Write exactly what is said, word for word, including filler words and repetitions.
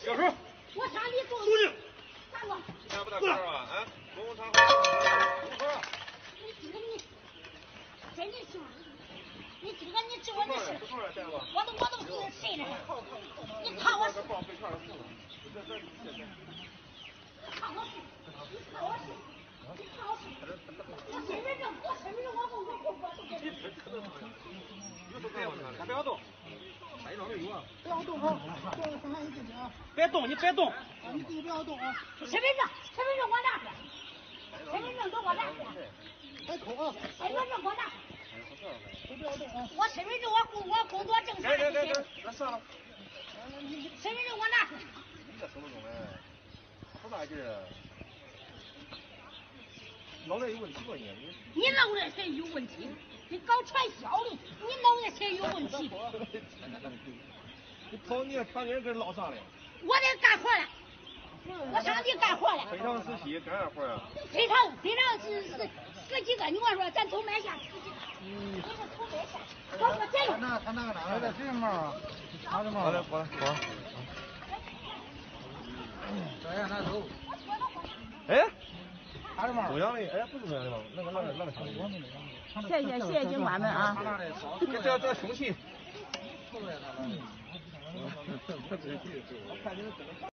小叔， 我上你做。 肃静。 大哥。 看不到歌啊？啊，公共场合。公歌。 你这个你，真的行。你这个你知我的事，我都我都是谁了？你看我是。看我是，你看我是，你看我是。我身份证，我身份证，我我我我都给你。 不要动。 拍照的有啊。 不要动啊！动了伤害你自己啊！ 别动，你别动。 啊，你自己不要动啊！ 身份证，身份证给我拿出来。身份证给我拿出来。 开口啊！ 身份证给我拿出来。 都不要动啊！ 我身份证我工我工作正常。 别别别别，那算了。 身份证我拿出来。 你这手不中哎，好大劲啊！脑袋有问题吧你？ 你脑袋才有问题，你搞传销的，你脑袋才有问题。 你跑你把人给捞上来。 我得干活了，我上去干活了。 非常时期干啥活啊？ 非常非常是十十几个，你我说咱都买下十几个，你是都买下，我我这个。 他那他那个哪来的谁帽啊？拿着帽。 好嘞，好嘞，好嘞。 这样拿走。 哎， 拿着帽。 中央的，哎，不是中央的吗？那个那个那个兄弟。 谢谢谢谢警官们啊！ 这这这凶器。 出来了。